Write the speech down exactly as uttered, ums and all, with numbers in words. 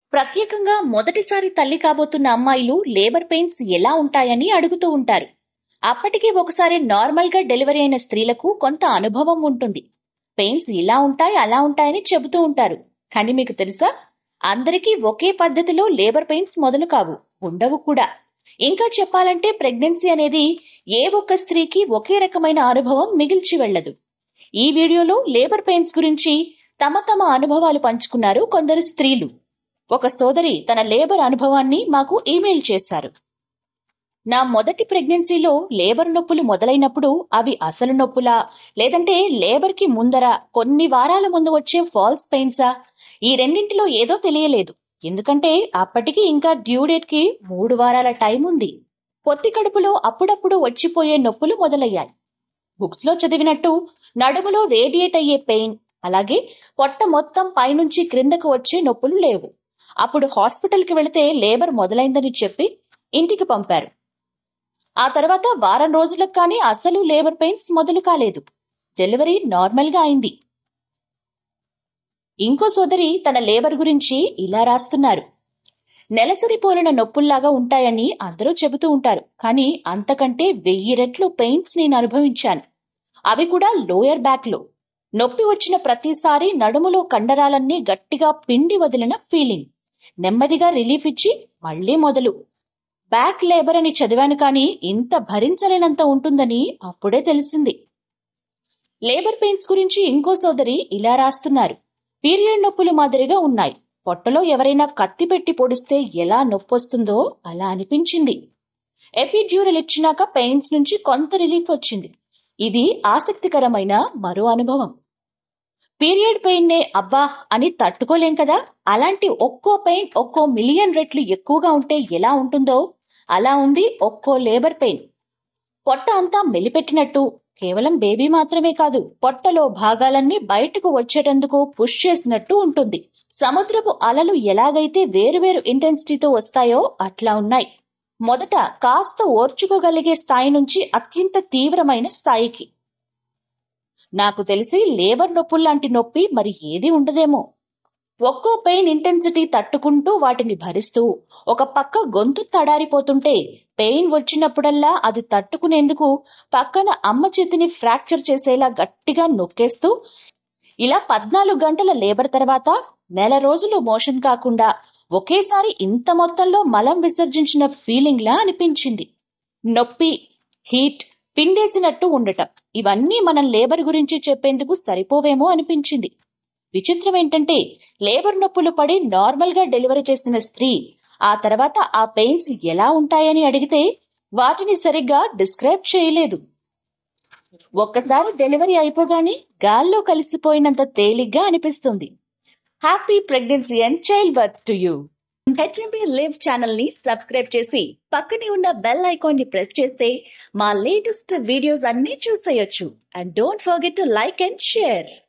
ప్రత్యేకంగా మొదటిసారి తల్లి కాబోతున్న అమ్మాయిలు లేబర్ పెయిన్స్ ఎలా ఉంటాయని అడుగుతూ ఉంటారు. అప్పటికి ఒకసారి నార్మల్ గా డెలివరీ అయిన స్త్రీలకు కొంత అనుభవం ఉంటుంది. పెయిన్స్ ఇలా ఉంటాయి అలా ఉంటాయని చెబుతూ ఉంటారు. కానీ మీకు తెలుసా, అందరికీ ఒకే పద్ధతిలో లేబర్ పెయిన్స్ మొదలు కావు, ఉండవు కూడా. ఇంకా చెప్పాలంటే ప్రెగ్నెన్సీ అనేది ఏ ఒక్క స్త్రీకి ఒకే రకమైన అనుభవం మిగిల్చి వెళ్ళదు. ఈ వీడియోలో లేబర్ పెయిన్స్ గురించి తమ తమ అనుభవాలు పంచుకున్నారు కొందరు స్త్రీలు. ఒక సోదరి తన లేబర్ అనుభవాన్ని మాకు ఈమెయిల్ చేశారు. నా మొదటి ప్రెగ్నెన్సీలో లేబర్ నొప్పులు మొదలైనప్పుడు అవి అసలు నొప్పులా, లేదంటే లేబర్ కి ముందర కొన్ని వారాల ముందు వచ్చే ఫాల్స్ పెయిన్సా, ఈ రెండింటిలో ఏదో తెలియలేదు. ఎందుకంటే అప్పటికి ఇంకా డ్యూ డేట్ కి మూడు వారాల టైం ఉంది. పొత్తి కడుపులో అప్పుడప్పుడు వచ్చిపోయే నొప్పులు మొదలయ్యాయి. బుక్స్ లో చదివినట్టు నడుములో రేడియేట్ అయ్యే పెయిన్, అలాగే పొట్ట మొత్తం పైనుంచి క్రిందకు వచ్చే నొప్పులు లేవు. అప్పుడు హాస్పిటల్కి వెళితే లేబర్ మొదలైందని చెప్పి ఇంటికి పంపారు. ఆ తర్వాత వారం రోజులకు కానీ అసలు లేబర్ పెయిన్స్ మొదలు కాలేదు. డెలివరీ నార్మల్ గా అయింది. ఇంకో సోదరి తన లేబర్ గురించి ఇలా రాస్తున్నారు. నెలసరి పోలిన నొప్పుల్లాగా ఉంటాయని అందరూ చెబుతూ ఉంటారు, కానీ అంతకంటే వెయ్యి రెట్లు పెయిన్స్ నేను అనుభవించాను. అవి కూడా లోయర్ బ్యాక్ లో. నొప్పి వచ్చిన ప్రతిసారి నడుములో కండరాలన్నీ గట్టిగా పిండి వదిలిన ఫీలింగ్. నెమ్మదిగా రిలీఫ్ ఇచ్చి మళ్లీ మొదలు. బ్యాక్ లేబర్ అని చదివాను, కానీ ఇంత భరించలేనంత ఉంటుందని అప్పుడే తెలిసింది. లేబర్ పెయిన్స్ గురించి ఇంకో సోదరి ఇలా రాస్తున్నారు. పీరియడ్ నొప్పులు మాదిరిగా ఉన్నాయి. పొట్టలో ఎవరైనా కత్తి పెట్టి పొడిస్తే ఎలా నొప్పొస్తుందో అలా అనిపించింది. ఎపిడ్యూరల్ ఇచ్చినాక పెయిన్స్ నుంచి కొంత రిలీఫ్ వచ్చింది. ఇది ఆసక్తికరమైన మరో అనుభవం. పీరియడ్ పెయిన్ నే అబ్బా అని తట్టుకోలేం కదా, అలాంటి ఒక్కో పెయిన్ ఒక్కో మిలియన్ రెట్లు ఎక్కువగా ఉంటే ఎలా ఉంటుందో అలా ఉంది ఒక్కో లేబర్ పెయిన్. పొట్ట అంతా మెలిపెట్టినట్టు, కేవలం బేబీ మాత్రమే కాదు, పొట్టలో భాగాలన్నీ బయటకు వచ్చేటందుకు పుష్ చేసినట్టు ఉంటుంది. సముద్రపు అలలు ఎలాగైతే వేరువేరు ఇంటెన్సిటీతో వస్తాయో అట్లా ఉన్నాయి. మొదట కాస్త ఓర్చుకోగలిగే స్థాయి నుంచి అత్యంత తీవ్రమైన స్థాయికి. నాకు తెలిసి లేబర్ నొప్పుల్లాంటి నొప్పి మరి ఏది ఉండదేమో. ఒక్కో పెయిన్ ఇంటెన్సిటీ తట్టుకుంటూ వాటిని భరిస్తూ ఒక పక్క గొంతు తడారిపోతుంటే, పెయిన్ వచ్చినప్పుడల్లా అది తట్టుకునేందుకు పక్కన అమ్మ చేతిని ఫ్రాక్చర్ చేసేలా గట్టిగా నొక్కేస్తూ, ఇలా పద్నాలుగు గంటల లేబర్ తర్వాత నెల రోజులు మోషన్ కాకుండా ఒకేసారి ఇంత మొత్తంలో మలం విసర్జించిన ఫీలింగ్ లా అనిపించింది. నొప్పి, హీట్, పిండేసినట్టు ఉండటం, ఇవన్నీ మనం లేబర్ గురించి చెప్పేందుకు సరిపోవేమో అనిపించింది. విచిత్రం ఏంటంటే, లేబర్ నొప్పులు పడి నార్మల్ గా డెలివరీ చేసిన స్త్రీ ఆ తర్వాత ఆ పెయిన్స్ ఎలా ఉంటాయని అడిగితే వాటిని సరిగ్గా డిస్క్రైబ్ చేయలేదు. ఒక్కసారి డెలివరీ అయిపోగానే గాల్లో కలిసిపోయినంత తేలిగ్గా అనిపిస్తుంది. Happy pregnancy and child birth to you. HMB live channel ని సబ్స్క్రైబ్ చేసి పక్కనే ఉన్న బెల్ ఐకాన్ ని ప్రెస్ చేస్తే మా లేటెస్ట్ వీడియోస్ అన్ని చూసేయొచ్చు. And don't forget to like and share.